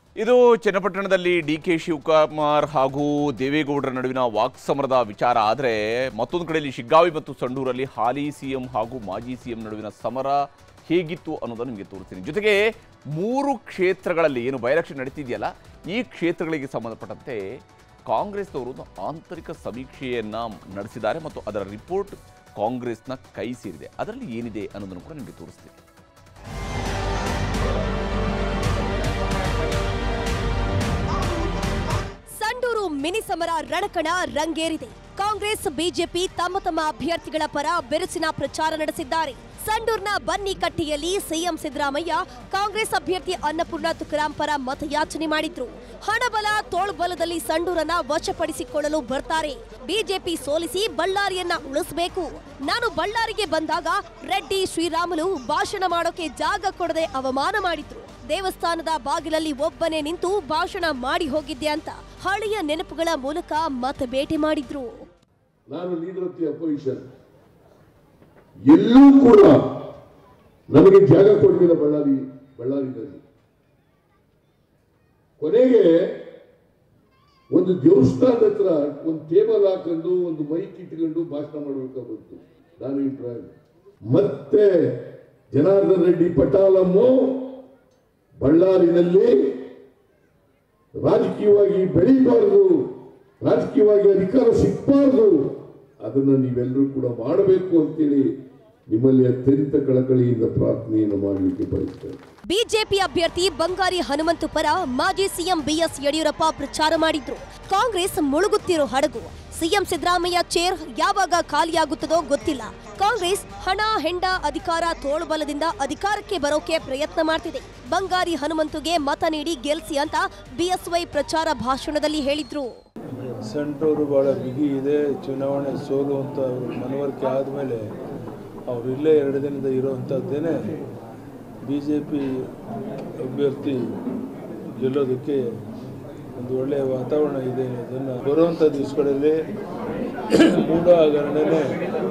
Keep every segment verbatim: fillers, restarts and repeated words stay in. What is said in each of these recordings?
ಇದು ಚನ್ನಪಟ್ಟಣದಲ್ಲಿ D K Shivakumar ಹಾಗೂ ದೇವೇಗೌಡರ ನಡುವಿನ ವಾಕ್ಸಮರದ ವಿಚಾರ. ಆದರೆ ಮತ್ತೊಂದು ಕಡೆಯಲ್ಲಿ ಶಿಗ್ಗಾವಿ ಮತ್ತು ಸಂಡೂರಲ್ಲಿ ಹಾಲಿ ಸಿಎಂ ಹಾಗೂ ಮಾಜಿ ಸಿಎಂ ನಡುವಿನ ಸಮರ ಹೇಗಿತ್ತು ಅನ್ನೋದನ್ನು ನಿಮಗೆ ತೋರಿಸ್ತೀನಿ. ಜೊತೆಗೆ ಮೂರು ಕ್ಷೇತ್ರಗಳಲ್ಲಿ ಏನು ಬೈ ಎಲೆಕ್ಷನ್ ನಡೀತಿದೆಯಲ್ಲ, ಈ ಕ್ಷೇತ್ರಗಳಿಗೆ ಸಂಬಂಧಪಟ್ಟಂತೆ ಕಾಂಗ್ರೆಸ್ನವರು ಆಂತರಿಕ ಸಮೀಕ್ಷೆಯನ್ನು ನಡೆಸಿದ್ದಾರೆ ಮತ್ತು ಅದರ ರಿಪೋರ್ಟ್ ಕಾಂಗ್ರೆಸ್ನ ಕೈ ಸೇರಿದೆ. ಅದರಲ್ಲಿ ಏನಿದೆ ಅನ್ನೋದನ್ನು ಕೂಡ ನಿಮಗೆ ತೋರಿಸ್ತೀನಿ. ಸಂಡೂರು ಮಿನಿ ಸಮರ ರಣಕಣ ರಂಗೇರಿದೆ. ಕಾಂಗ್ರೆಸ್ ಬಿಜೆಪಿ ತಮ್ಮ ತಮ್ಮ ಅಭ್ಯರ್ಥಿಗಳ ಪರ ಬಿರುಸಿನ ಪ್ರಚಾರ ನಡೆಸಿದ್ದಾರೆ. ಸಂಡೂರಿನ ಬನ್ನಿಕಟ್ಟಿಯಲ್ಲಿ ಸಿಎಂ ಸಿದ್ದರಾಮಯ್ಯ ಕಾಂಗ್ರೆಸ್ ಅಭ್ಯರ್ಥಿ ಅನ್ನಪೂರ್ಣ ತುಕಾರಾಂ ಪರ ಮತಯಾಚನೆ ಮಾಡಿದ್ರು. ಹಣಬಲ ತೋಳ್ಬಲದಲ್ಲಿ ಸಂಡೂರನ್ನ ವಶಪಡಿಸಿಕೊಳ್ಳಲು ಬರ್ತಾರೆ. ಬಿಜೆಪಿ ಸೋಲಿಸಿ ಬಳ್ಳಾರಿಯನ್ನ ಉಳಿಸಬೇಕು. ನಾನು ಬಳ್ಳಾರಿಗೆ ಬಂದಾಗ ರೆಡ್ಡಿ ಶ್ರೀರಾಮುಲು ಭಾಷಣ ಮಾಡೋಕೆ ಜಾಗ ಕೊಡದೆ ಅವಮಾನ ಮಾಡಿದ್ರು. ದೇವಸ್ಥಾನದ ಬಾಗಿಲಲ್ಲಿ ಒಬ್ಬನೇ ನಿಂತು ಭಾಷಣ ಮಾಡಿ ಹೋಗಿದ್ದೆ ಅಂತ ಹಳೆಯ ನೆನಪುಗಳ ಮೂಲಕ ಮತ ಭೇಟಿ ಮಾಡಿದ್ರು. ನಾನು ಲೀಡರ್ ಆಫ್ ದಿ ಅಪೋಸಿಷನ್, ಎಲ್ಲೂ ಕೂಡ ನಮಗೆ ಜಾಗ ಕೊಡಲಿಲ್ಲ ಬಳ್ಳಾರಿ ಬಳ್ಳಾರಿನಲ್ಲಿ. ಕೊನೆಗೆ ಒಂದು ದೇವಸ್ಥಾನದ ಹತ್ರ ಒಂದು ಟೇಬಲ್ ಹಾಕೊಂಡು ಒಂದು ಮೈಕ್ ಇಟ್ಕೊಂಡು ಭಾಷಣ ಮಾಡಬೇಕಾಗುತ್ತೆ. ನಾನು ಅಭಿಪ್ರಾಯ ಮತ್ತೆ ಜನಾರ್ದನ್ ರೆಡ್ಡಿ ಪಟಾಲಮ್ಮು ಬಳ್ಳಾರಿನಲ್ಲಿ ರಾಜಕೀಯವಾಗಿ ಬೆಳೀಬಾರದು, ರಾಜಕೀಯವಾಗಿ ಅಧಿಕಾರ ಸಿಗಬಾರದು, ಅದನ್ನು ನೀವೆಲ್ಲರೂ ಕೂಡ ಮಾಡಬೇಕು ಅಂತೇಳಿ ನಿಮ್ಮಲ್ಲಿ ಅತ್ಯಂತ ಕಳಕಳಿಯಿಂದ ಪ್ರಾರ್ಥನೆಯನ್ನು ಮಾಡಲಿಕ್ಕೆ ಬಯಸ್ತೇನೆ. ಬಿಜೆಪಿ ಅಭ್ಯರ್ಥಿ ಬಂಗಾರಿ ಹನುಮಂತು ಪರ ಮಾಜಿ ಸಿಎಂ ಬಿಎಸ್ ಯಡಿಯೂರಪ್ಪ ಪ್ರಚಾರ ಮಾಡಿದ್ರು. ಕಾಂಗ್ರೆಸ್ ಮುಳುಗುತ್ತಿರೋ ಹಡಗು. ಸಿಎಂ ಸಿದ್ದರಾಮಯ್ಯ ಚೇರ್ ಯಾವಾಗ ಖಾಲಿಯಾಗುತ್ತದೋ ಗೊತ್ತಿಲ್ಲ. ಕಾಂಗ್ರೆಸ್ ಹಣ ಹೆಂಡ ಅಧಿಕಾರ ತೋಳುಬಲದಿಂದ ಅಧಿಕಾರಕ್ಕೆ ಬರೋಕೆ ಪ್ರಯತ್ನ ಮಾಡ್ತಿದೆ. ಬಂಗಾರಿ ಹನುಮಂತುಗೆ ಮತ ನೀಡಿ ಗೆಲ್ಸಿ ಅಂತ ಬಿಎಸ್ವೈ ಪ್ರಚಾರ ಭಾಷಣದಲ್ಲಿ ಹೇಳಿದ್ರು. ಸಂಡೂರು ಬಹಳ ಬಿಗಿ ಇದೆ. ಚುನಾವಣೆ ಸೋಲು ಅಂತ ಮನವರಿಕೆ ಆದಮೇಲೆ ಅವರು ಇಲ್ಲೇ ಎರಡು ದಿನದ ಇರೋವಂಥದ್ದೇನೆ ಬಿ ಜೆ ಪಿ ಅಭ್ಯರ್ಥಿ ಗೆಲ್ಲೋದಕ್ಕೆ ಒಂದು ಒಳ್ಳೆಯ ವಾತಾವರಣ ಇದೆ. ಅದನ್ನು ಬರುವಂಥ ದಿವಸಗಳಲ್ಲಿ ಮೂಢ ಹಗರಣನೇ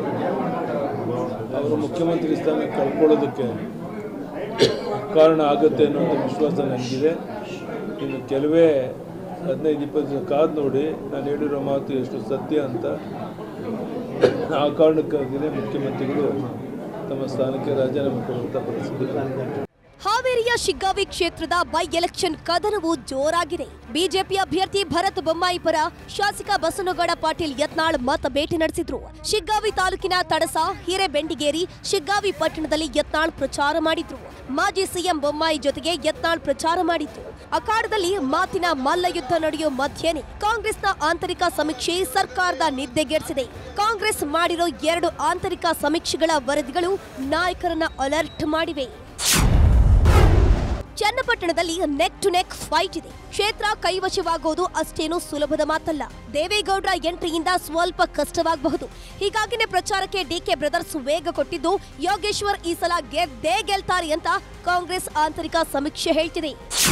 ಅವರು ಮುಖ್ಯಮಂತ್ರಿ ಸ್ಥಾನ ಕಳ್ಕೊಳ್ಳೋದಕ್ಕೆ ಕಾರಣ ಆಗುತ್ತೆ ಅನ್ನೋಂಥ ವಿಶ್ವಾಸ ನನಗಿದೆ. ಇನ್ನು ಕೆಲವೇ ಹದಿನೈದು ಇಪ್ಪತ್ತು ದಿವಸ ಕಾದು ನೋಡಿ ನಾನು ಹೇಳಿರೋ ಮಾತು ಎಷ್ಟು ಸತ್ಯ ಅಂತ. ಆ ಕಾರಣಕ್ಕಾಗಿಯೇ ಮುಖ್ಯಮಂತ್ರಿಗಳು ತಮ್ಮ ಸ್ಥಾನಕ್ಕೆ ರಾಜೀನಾಮೆ ಕೊಡುವಂಥ ಪರಿಸ್ಥಿತಿ. ಹಾವೇರಿಯ ಶಿಗ್ಗಾವಿ ಕ್ಷೇತ್ರದ ಬೈ ಎಲೆಕ್ಷನ್ ಕದನವು ಜೋರಾಗಿದೆ. ಬಿಜೆಪಿ ಅಭ್ಯರ್ಥಿ ಭರತ್ ಬೊಮ್ಮಾಯಿ ಪರ ಶಾಸಕ ಬಸನಗೌಡ ಪಾಟೀಲ್ ಯತ್ನಾಳ್ ಮತ ಭೇಟಿ ನಡೆಸಿದ್ರು. ಶಿಗ್ಗಾವಿ ತಾಲೂಕಿನ ತಡಸ, ಹಿರೇಬೆಂಡಿಗೇರಿ, ಶಿಗ್ಗಾವಿ ಪಟ್ಟಣದಲ್ಲಿ ಯತ್ನಾಳ್ ಪ್ರಚಾರ ಮಾಡಿದ್ರು. ಮಾಜಿ ಸಿಎಂ ಬೊಮ್ಮಾಯಿ ಜೊತೆಗೆ ಯತ್ನಾಳ್ ಪ್ರಚಾರ ಮಾಡಿದ್ರು. ಅಖಾಡದಲ್ಲಿ ಮಾತಿನ ಮಲ್ಲಯುದ್ಧ ನಡೆಯೋ ಮಧ್ಯೆನೇ ಕಾಂಗ್ರೆಸ್ನ ಆಂತರಿಕ ಸಮೀಕ್ಷೆ ಸರ್ಕಾರದ ನಿದ್ದೆಗೆಡಿಸಿದೆ. ಕಾಂಗ್ರೆಸ್ ಮಾಡಿರೋ ಎರಡು ಆಂತರಿಕ ಸಮೀಕ್ಷೆಗಳ ವರದಿಗಳು ನಾಯಕರನ್ನ ಅಲರ್ಟ್ ಮಾಡಿವೆ. ಚನ್ನಪಟ್ಟಣದಲ್ಲಿ ನೆಕ್ ಟು ನೆಕ್ ಫೈಟ್ ಇದೆ. ಕ್ಷೇತ್ರ ಕೈವಶವಾಗೋದು ಅಷ್ಟೇನು ಸುಲಭದ ಮಾತಲ್ಲ. ದೇವೇಗೌಡರ ಎಂಟ್ರಿಯಿಂದ ಸ್ವಲ್ಪ ಕಷ್ಟವಾಗಬಹುದು. ಹೀಗಾಗಿನೇ ಪ್ರಚಾರಕ್ಕೆ ಡಿಕೆ ಬ್ರದರ್ಸ್ ವೇಗ ಕೊಟ್ಟಿದ್ದು ಯೋಗೇಶ್ವರ್ ಈ ಸಲ ಗೆದ್ದೇ ಗೆಲ್ತಾರೆ ಅಂತ ಕಾಂಗ್ರೆಸ್ ಆಂತರಿಕ ಸಮೀಕ್ಷೆ ಹೇಳ್ತಿದೆ.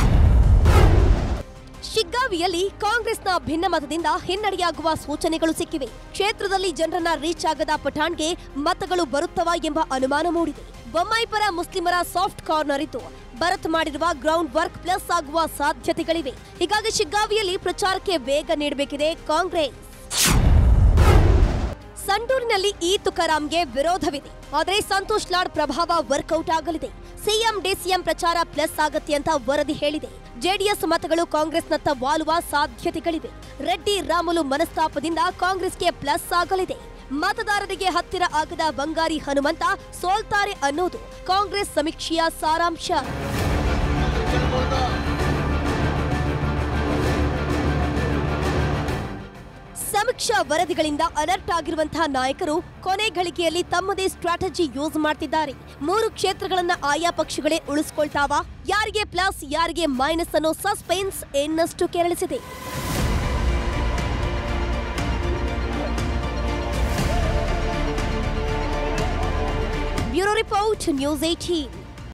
ಶಿಗ್ಗಾವಿಯಲ್ಲಿ ಕಾಂಗ್ರೆಸ್ನ ಭಿನ್ನಮತದಿಂದ ಹಿನ್ನಡೆಯಾಗುವ ಸೂಚನೆಗಳು ಸಿಕ್ಕಿವೆ. ಕ್ಷೇತ್ರದಲ್ಲಿ ಜನರನ್ನ ರೀಚ್ ಆಗದ ಪಠಾಣ್ಗೆ ಮತಗಳು ಬರುತ್ತವಾ ಎಂಬ ಅನುಮಾನ ಮೂಡಿದೆ. ಬೊಮ್ಮಾಯಿ ಪರ ಮುಸ್ಲಿಮರ ಸಾಫ್ಟ್ ಕಾರ್ನರ್ ಇದ್ದು ಭರತ್ ಮಾಡಿರುವ ಗ್ರೌಂಡ್ ವರ್ಕ್ ಪ್ಲಸ್ ಆಗುವ ಸಾಧ್ಯತೆಗಳಿವೆ. ಹೀಗಾಗಿ ಶಿಗ್ಗಾವಿಯಲ್ಲಿ ಪ್ರಚಾರಕ್ಕೆ ವೇಗ ನೀಡಬೇಕಿದೆ ಕಾಂಗ್ರೆಸ್. ಸಂಡೂರಿನಲ್ಲಿ ಈ ತುಕಾರಾಂಗೆ ವಿರೋಧವಿದೆ. ಆದರೆ ಸಂತೋಷ್ ಲಾಡ್ ಪ್ರಭಾವ ವರ್ಕೌಟ್ ಆಗಲಿದೆ. ಸಿಎಂ ಡಿಸಿಎಂ ಪ್ರಚಾರ ಪ್ಲಸ್ ಆಗತ್ತೆ ಅಂತ ವರದಿ ಹೇಳಿದೆ. ಜೆಡಿಎಸ್ ಮತಗಳು ಕಾಂಗ್ರೆಸ್ನತ್ತ ವಾಲುವ ಸಾಧ್ಯತೆಗಳಿವೆ. ರೆಡ್ಡಿ ರಾಮುಲು ಮನಸ್ತಾಪದಿಂದ ಕಾಂಗ್ರೆಸ್ಗೆ ಪ್ಲಸ್ ಆಗಲಿದೆ. ಮತದಾರರಿಗೆ ಹತ್ತಿರ ಆಗದ ಬಂಗಾರಿ ಹನುಮಂತ ಸೋಲ್ತಾರೆ ಅನ್ನೋದು ಕಾಂಗ್ರೆಸ್ ಸಮೀಕ್ಷೆಯ ಸಾರಾಂಶ. ಸಮೀಕ್ಷಾ ವರದಿಗಳಿಂದ ಅಲರ್ಟ್ ಆಗಿರುವಂತಹ ನಾಯಕರು ಕೊನೆ ಗಳಿಗೆಯಲ್ಲಿ ತಮ್ಮದೇ ಸ್ಟ್ರಾಟಜಿ ಯೂಸ್ ಮಾಡ್ತಿದ್ದಾರೆ. ಮೂರು ಕ್ಷೇತ್ರಗಳನ್ನ ಆಯಾ ಪಕ್ಷಗಳೇ ಉಳಿಸ್ಕೊಳ್ತಾವ, ಯಾರಿಗೆ ಪ್ಲಸ್ ಯಾರಿಗೆ ಮೈನಸ್ ಅನ್ನೋ ಸಸ್ಪೆನ್ಸ್ ಇನ್ನಷ್ಟು ಕೆರಳಿಸಿದೆ. Bureau report, news eighteen.